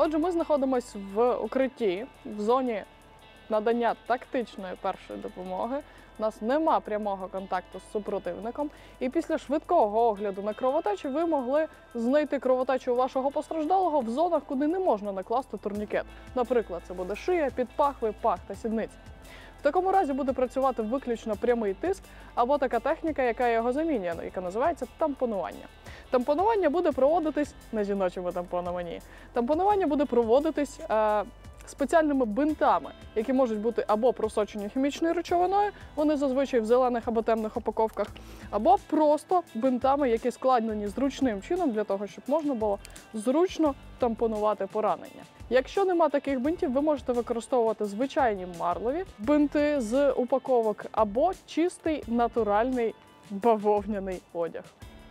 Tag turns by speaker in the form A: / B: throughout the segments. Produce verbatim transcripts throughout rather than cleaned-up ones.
A: Отже, ми знаходимося в укритті, в зоні надання тактичної першої допомоги. У нас нема прямого контакту з супротивником. І після швидкого огляду на кровотечу ви могли знайти кровотечу у вашого постраждалого в зонах, куди не можна накласти турнікет. Наприклад, це буде шия, підпахви, пах та сідниці. В такому разі буде працювати виключно прямий тиск або така техніка, яка його замінює, яка називається тампонування. Тампонування буде проводитись на жіночому тампонуванні. Тампонування буде проводитись е, спеціальними бинтами, які можуть бути або просочені хімічною речовиною, вони зазвичай в зелених або темних упаковках, або просто бинтами, які складені зручним чином для того, щоб можна було зручно тампонувати поранення. Якщо нема таких бинтів, ви можете використовувати звичайні марлеві бинти з упаковок або чистий натуральний бавовняний одяг.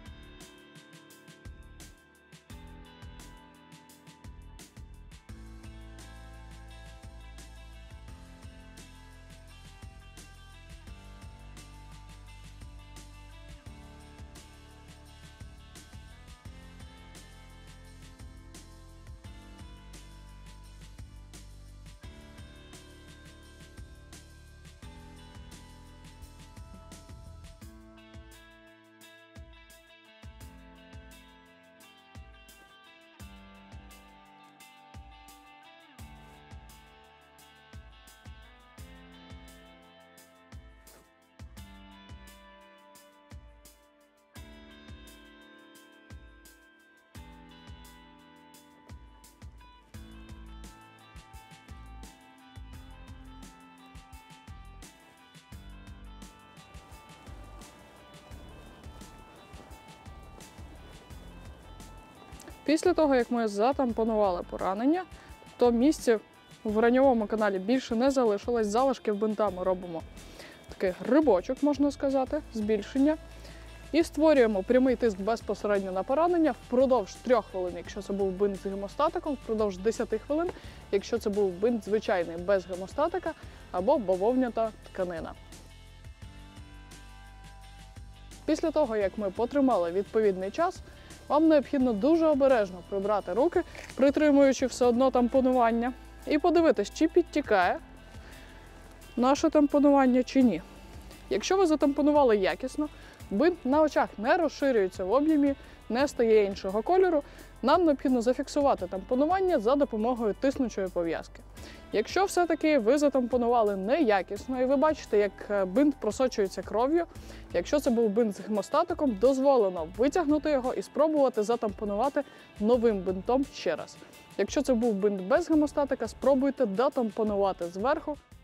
A: Після того, як ми затампонували поранення, то місце в раньовому каналі більше не залишилось. Залишки в бинтами робимо такий грибочок, можна сказати, збільшення. І створюємо прямий тиск безпосередньо на поранення впродовж трьох хвилин, якщо це був бинт з гемостатиком, впродовж десяти хвилин, якщо це був бинт звичайний без гемостатика або бавовнята тканина. Після того, як ми потримали відповідний час, вам необхідно дуже обережно прибрати руки, притримуючи все одно тампонування, і подивитись, чи підтікає наше тампонування, чи ні. Якщо ви затампонували якісно, бинт на очах не розширюється в об'ємі, не стає іншого кольору, нам необхідно зафіксувати тампонування за допомогою тиснучої пов'язки. Якщо все-таки ви затампонували неякісно і ви бачите, як бинт просочується кров'ю, якщо це був бинт з гемостатиком, дозволено витягнути його і спробувати затампонувати новим бинтом ще раз. Якщо це був бинт без гемостатика, спробуйте дотампонувати зверху.